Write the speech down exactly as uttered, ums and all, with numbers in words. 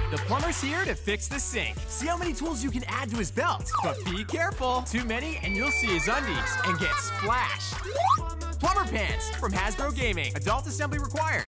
The plumber's here to fix the sink. See how many tools you can add to his belt. But be careful. Too many and you'll see his undies and get splashed. Plumber Pants from Hasbro Gaming. Adult assembly required.